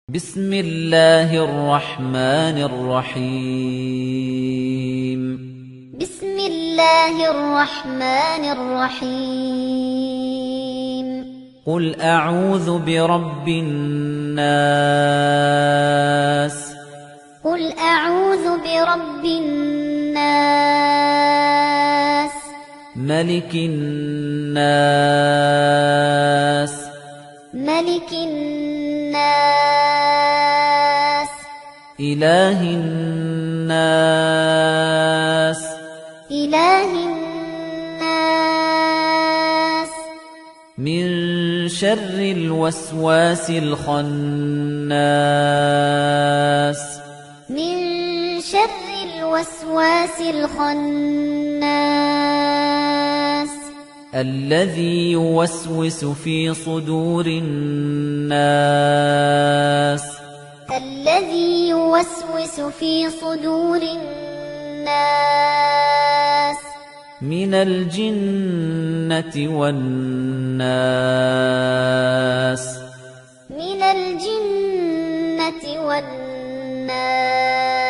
بسم الله الرحمن الرحيم بسم الله الرحمن الرحيم قل أعوذ برب الناس قل أعوذ برب الناس ملك الناس ملك الناس إله الناس إله الناس من شر الوسواس الخناس من شر الوسواس الخناس الذي يوسوس في صدور الناس الذي يوسوس في صدور الناس من الجنة والناس من الجنة والناس